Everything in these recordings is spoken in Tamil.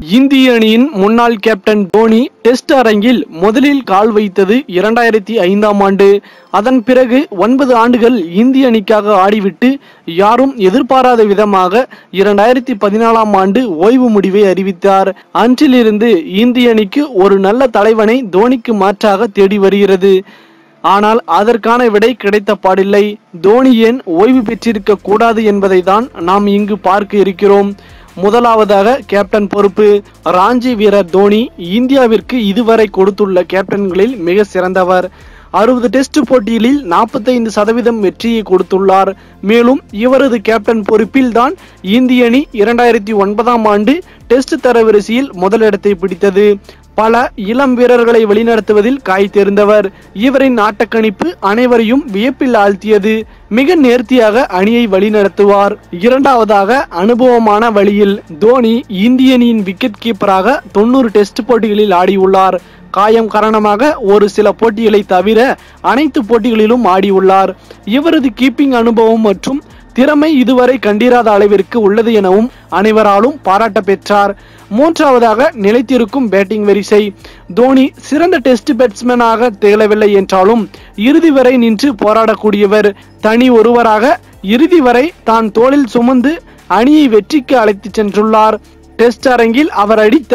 இந்திய அணியின் முன்னாள் கேப்டன் தோனி டெஸ்ட் அரங்கில் முதலில் கால் வைத்தது 2005ஆம் ஆண்டு. அதன் பிறகு 9 ஆண்டுகள் இந்திய அணிக்காக ஆடிவிட்டு யாரும் எதிர்பாராத விதமாக 2014ஆம் ஆண்டு ஓய்வு முடிவை அறிவித்தார். அன்றிலிருந்து இந்திய அணிக்கு ஒரு நல்ல தலைவனை தோனிக்கு மாற்றாக தேடி வருகிறது. ஆனால் அதற்கான விடை கிடைத்த பாடில்லை. தோனி ஏன் ஓய்வு பெற்றிருக்க கூடாது என்பதை தான் நாம் இங்கு பார்க்க இருக்கிறோம். முதலாவதாக கேப்டன் பொறுப்பு. ராஞ்சி வீரர் தோனி இந்தியாவிற்கு இதுவரை கொடுத்துள்ள கேப்டன்களில் மிக சிறந்தவர். 60 டெஸ்ட் போட்டிகளில் 45% வெற்றியை கொடுத்துள்ளார். மேலும் இவரது கேப்டன் பொறுப்பில் தான் இந்திய அணி 2009ஆம் ஆண்டு டெஸ்ட் தரவரிசையில் முதலிடத்தை பிடித்தது. பல இளம் வீரர்களை வழிநடத்துவதில் காய் தேர்ந்தவர். இவரின் ஆட்டக்கணிப்பு அனைவரையும் வியப்பில் ஆழ்த்தியது. மிக நேர்த்தியாக அணியை வழிநடத்துவார். இரண்டாவதாக அனுபவமான வழியில். தோனி இந்திய அணியின் விக்கெட் கீப்பராக 90 டெஸ்ட் போட்டிகளில் ஆடியுள்ளார். காயம் காரணமாக ஒரு சில போட்டிகளை தவிர அனைத்து போட்டிகளிலும் ஆடியுள்ளார். இவரது கீப்பிங் அனுபவம் மற்றும் திறமை இதுவரை கண்டிராத அளவிற்கு உள்ளது எனவும் அனைவராலும் பாராட்ட பெற்றார். மூன்றாவதாக நிலைத்திருக்கும் பேட்டிங் வரிசை. தோனி சிறந்த டெஸ்ட் பேட்ஸ்மேனாக திகழவில்லை என்றாலும் இறுதி வரை நின்று போராடக்கூடியவர். தனி ஒருவராக இறுதி வரை தான் தோளில் சுமந்து அணியை வெற்றிக்கு அழைத்து சென்றுள்ளார். டெஸ்ட் அரங்கில் அவர் அடித்த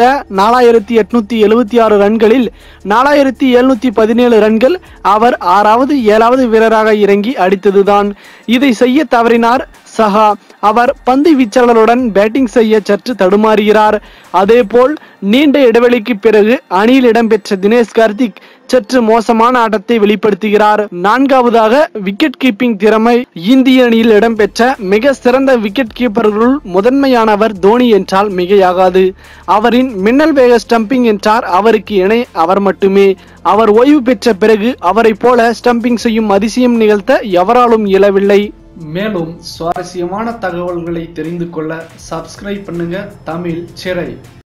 4876 ரன்களில் 4717 ரன்கள் அவர் 6வது 7வது வீரராக இறங்கி அடித்ததுதான். இதை செய்ய தவறினார் சஹா. அவர் பந்து வீச்சாளருடன் பேட்டிங் செய்ய சற்று தடுமாறுகிறார். அதேபோல் நீண்ட இடைவெளிக்கு பிறகு அணியில் இடம்பெற்ற தினேஷ் கார்த்திக் சற்று மோசமான ஆட்டத்தை வெளிப்படுத்துகிறார். நான்காவதாக விக்கெட் கீப்பிங் திறமை. இந்திய அணியில் இடம்பெற்ற மிக சிறந்த விக்கெட் கீப்பர்களுள் முதன்மையானவர் தோனி என்றால் மிகையாகாது. அவரின் மின்னல் வேக ஸ்டம்பிங் என்றார் அவருக்கு இணை அவர் மட்டுமே. அவர் ஓய்வு பெற்ற பிறகு அவரை போல ஸ்டம்பிங் செய்யும் அதிசயம் நிகழ்த்த எவராலும் இயலவில்லை. மேலும் சுவாரஸ்யமான தகவல்களை தெரிந்து கொள்ள சப்ஸ்கிரைப் பண்ணுங்க தமிழ் சிறை.